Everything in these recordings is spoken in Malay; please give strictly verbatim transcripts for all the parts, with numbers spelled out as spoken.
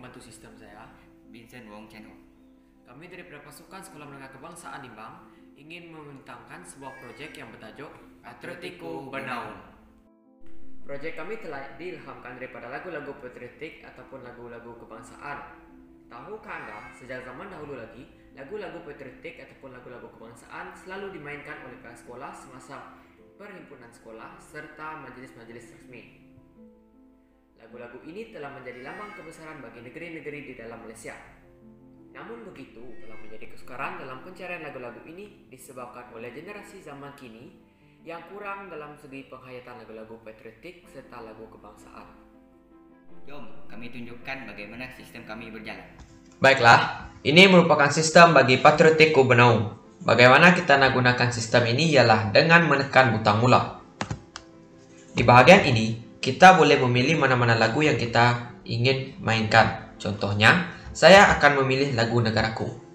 pembantu sistem saya, Vincent Wong Chen Ho. Kami dari pasukan Sekolah Menengah Kebangsaan Limbang ingin membentangkan sebuah proyek yang bertajuk Patriotiku Benaun. Proyek kami telah diilhamkan daripada lagu-lagu patriotik ataupun lagu-lagu kebangsaan. Tahukah Anda, sejak zaman dahulu lagi, lagu-lagu patriotik ataupun lagu-lagu kebangsaan selalu dimainkan oleh pihak sekolah semasa perhimpunan sekolah serta majelis-majelis resmi. Lagu-lagu ini telah menjadi lambang kebesaran bagi negeri-negeri di dalam Malaysia. Namun begitu, telah menjadi kesukaran dalam pencarian lagu-lagu ini disebabkan oleh generasi zaman kini yang kurang dalam segi penghayatan lagu-lagu patriotik serta lagu kebangsaan. Jom kami tunjukkan bagaimana sistem kami berjalan. Baiklah, ini merupakan sistem bagi Patriotiku Benaun. Bagaimana kita nak gunakan sistem ini ialah dengan menekan butang mula. Di bahagian ini, kita boleh memilih mana-mana lagu yang kita ingin mainkan. Contohnya, saya akan memilih lagu negaraku.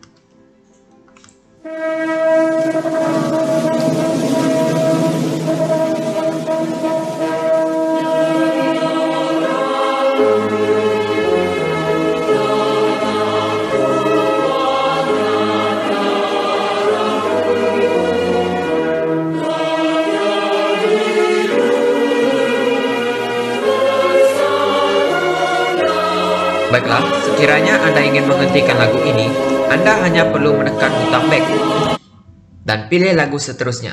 Baiklah, sekiranya Anda ingin menghentikan lagu ini, Anda hanya perlu menekan butang back dan pilih lagu seterusnya.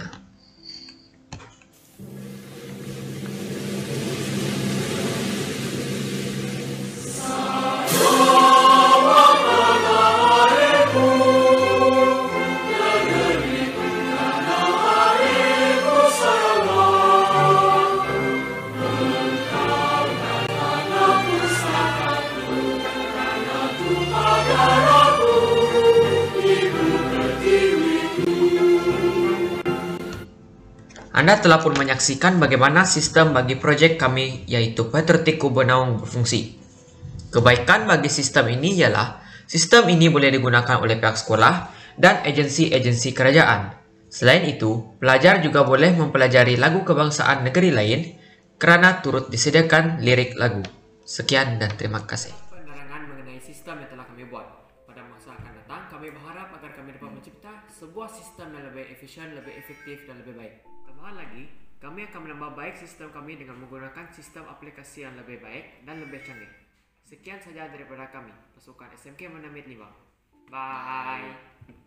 Anda telah pun menyaksikan bagaimana sistem bagi proyek kami yaitu Patriotiku Benaun berfungsi. Kebaikan bagi sistem ini ialah sistem ini boleh digunakan oleh pihak sekolah dan agensi-agensi kerajaan. Selain itu, pelajar juga boleh mempelajari lagu kebangsaan negeri lain kerana turut disediakan lirik lagu. Sekian dan terima kasih. Penerangan mengenai sistem yang telah kami buat. Pada masa akan datang, kami berharap agar kami dapat mencipta sebuah sistem yang lebih efisien, lebih efektif dan lebih baik. Tambahan lagi, kami akan menambah baik sistem kami dengan menggunakan sistem aplikasi yang lebih baik dan lebih canggih. Sekian saja daripada kami, pasukan S M K Mandamit lima. Bye.